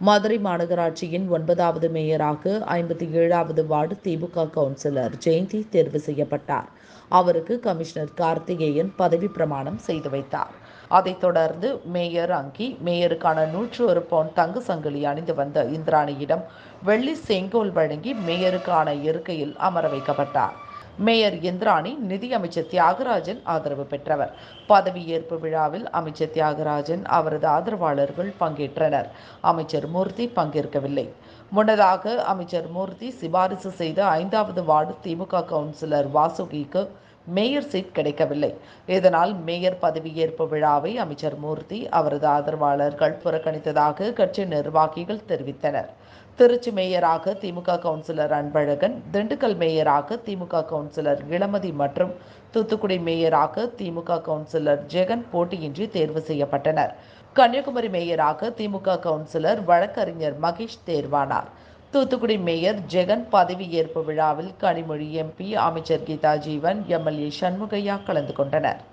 மதுரை மாநகராட்சியின் 9வது மேயராக 57வது வார்டு திமுக கவுன்சிலர் ஜெயந்தி தேர்வு செய்யப்பட்டார். அவருக்கு கமிஷனர் கார்த்திகேயன் பதவி பிரமாணம் செய்து வைத்தார். அதைத் தொடர்ந்து மேயர் அங்கி, மேயருக்கான 101 பவுண்ட் தங்க சங்கிலி அணிந்து வந்த இந்திராணியிடம் வெள்ளி செங்கோல் வழங்கி மேயருக்கான இருக்கையில் அமர வைக்கப்பட்டார். மேயர் இந்திராணி நிதியமைச்சர் தியாகராஜன் ஆதரவு பெற்றவர். பதவியேற்பு விழாவில் அமைச்சர் தியாகராஜன், அவரது ஆதரவாளர்கள் பங்கேற்றனர். அமைச்சர் மூர்த்தி பங்கேற்கவில்லை. முன்னதாக அமைச்சர் மூர்த்தி சிபாரிசு செய்த 5வது வார்டு திமுக கவுன்சிலர் வாசுகிக்கு மேயர் சீட் கிடைக்கவில்லை. இதனால் மேயர் பதவியேற்பு விழாவை அமைச்சர் மூர்த்தி, அவரது ஆதரவாளர்கள் புறக்கணித்ததாக கட்சி நிர்வாகிகள் தெரிவித்தனர். திருச்சி மேயராக திமுக கவுன்சிலர் அன்பழகன், திண்டுக்கல் மேயராக திமுக கவுன்சிலர் இளமதி மற்றும் தூத்துக்குடி மேயராக திமுக கவுன்சிலர் ஜெகன் போட்டியின்றி தேர்வு செய்யப்பட்டனர். கன்னியாகுமரி மேயராக திமுக கவுன்சிலர் வழக்கறிஞர் மகேஷ் தேர்வானார். தூத்துக்குடி மேயர் ஜெகன் பதவியேற்பு விழாவில் கனிமொழி எம்பி, அமைச்சர் கீதா ஜீவன், எம்எல்ஏ சண்முகையா கலந்து கொண்டனர்.